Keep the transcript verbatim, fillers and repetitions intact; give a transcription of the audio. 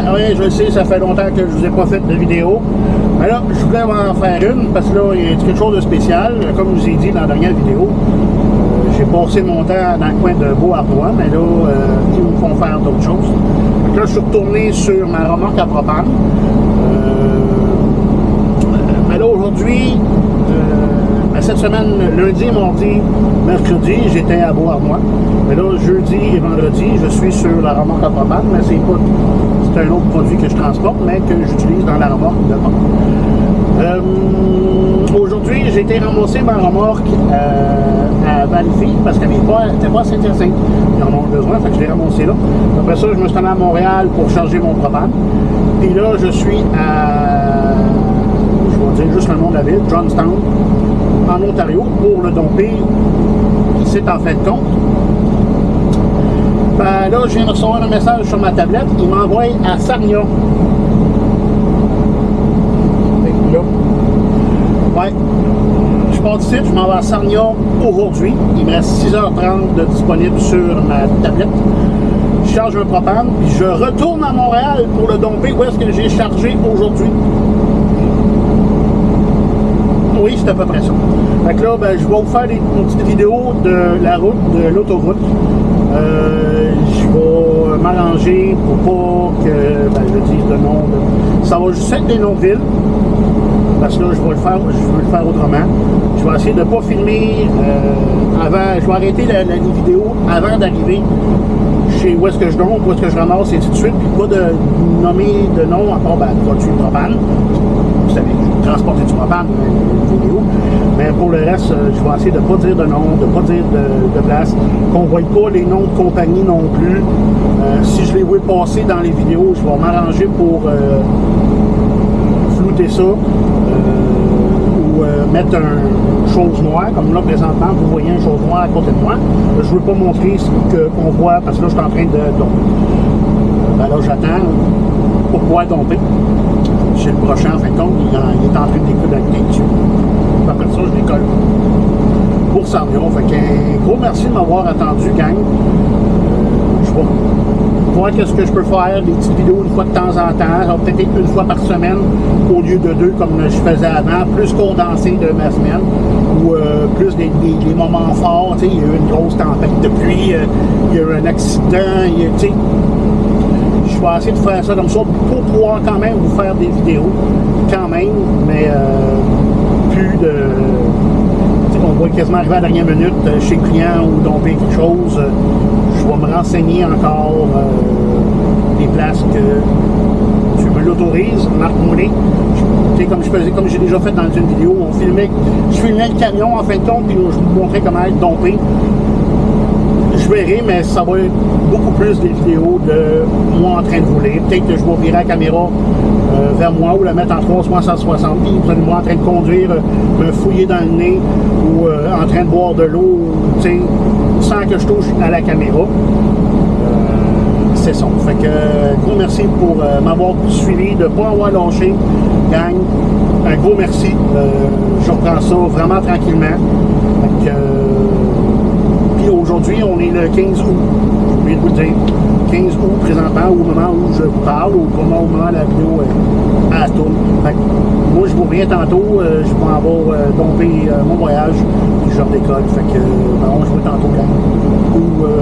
oui, je sais, ça fait longtemps que je vous ai pas fait de vidéo. Mais là, je voulais en faire une parce que là, il y a quelque chose de spécial. Comme je vous ai dit dans la dernière vidéo, euh, j'ai passé mon temps dans le coin de Beauharnois, mais là, euh, ils me font faire d'autres choses. Donc là, je suis retourné sur ma remorque à propane. Euh, mais là, aujourd'hui, euh, cette semaine, lundi, mardi, mercredi, j'étais à Beauharnois. Mais là, jeudi et vendredi, je suis sur la remorque à propane, mais c'est pas... C'est un autre produit que je transporte, mais que j'utilise dans la remorque de pompe. Euh, Aujourd'hui, j'ai été ramasser ma remorque euh, à Valleyfield parce qu'elle n'était pas, pas à Saint-Hyacinthe. Ils en ont besoin, fait que je l'ai ramassé là. Après ça, je me suis allé à Montréal pour charger mon propane. Puis là, je suis à, je vais dire juste le nom de la ville, Johnstown, en Ontario, pour le domper ici en fin de compte. Ben là, je viens de recevoir un message sur ma tablette. Il m'envoie à Sarnia. Là. Ouais. Je pars d'ici, je m'en vais à Sarnia aujourd'hui. Il me reste six heures trente de disponible sur ma tablette. Je charge un propane, puis je retourne à Montréal pour le domper où est-ce que j'ai chargé aujourd'hui. Oui, c'est à peu près ça. Fait que là, ben, je vais vous faire des, une petite vidéo de la route, de l'autoroute. Euh, je vais m'arranger pour pas que ben, je dise le nom. De... Ça va juste être des noms de villes. Parce que là, je vais le faire, je veux le faire autrement. Je vais essayer de ne pas filmer euh, avant. Je vais arrêter la, la vidéo avant d'arriver chez où est-ce que je donne, où est-ce que je ramasse et tout de suite. Puis pas de nommer de nom à part ben, produit propane. Vous savez, je transporter du propane dans une vidéo. Mais pour le reste, je vais essayer de ne pas dire de nom, de ne pas dire de, de place, qu'on ne voit pas les noms de compagnie non plus. Euh, si je les vois passer dans les vidéos, je vais m'arranger pour euh, flouter ça. Euh, ou euh, mettre une chose noire, comme là présentement, vous voyez une chose noire à côté de moi. Je ne veux pas montrer ce qu'on voit parce que là, je suis en train de domper. Ben là, j'attends pour pouvoir domper. Chez le prochain, en fin de compte, il, en, il est en train de décoller dessus. Après ça, je décolle pour Sarnia. Fait qu'un gros merci de m'avoir attendu, gang. Euh, je vais voir qu'est-ce que je peux faire, des petites vidéos une fois de temps en temps, peut-être une fois par semaine au lieu de deux comme je faisais avant, plus condensé de ma semaine, ou euh, plus des, des, des moments forts. Il y a eu une grosse tempête de pluie, euh, il y a eu un accident, il y a, je vais essayer de faire ça comme ça pour pouvoir quand même vous faire des vidéos, quand même, mais euh, plus de... On voit quasiment arriver à la dernière minute euh, chez le client ou domper quelque chose. Euh, je vais me renseigner encore euh, des places que tu me l'autorises, Marc Moulet. Comme je faisais, comme j'ai déjà fait dans une vidéo, on filmait, je filmais le camion en fin de compte, puis je vous montrais comment être dompé. Je verrai, mais ça va être beaucoup plus des vidéos de moi en train de rouler. Peut-être que je vais virer la caméra euh, vers moi ou la mettre en trois cent soixante, puis vous allez moi en train de conduire, euh, me fouiller dans le nez ou euh, en train de boire de l'eau, sans que je touche à la caméra. Euh, c'est ça. Fait que, euh, gros merci pour euh, m'avoir suivi, de ne pas avoir lâché, gang. Un gros merci. Euh, je reprends ça vraiment tranquillement. Fait que, euh, aujourd'hui, on est le quinze août. J'ai oublié de vous le dire. quinze août présentement, au moment où je vous parle, au moment où la vidéo est à la tourne. Fait que, moi, je vous reviens tantôt. Euh, je vais avoir euh, dompé euh, mon voyage. Puis je redécolle. Fait que, euh, ben, on se voit tantôt, gang. Ou, euh,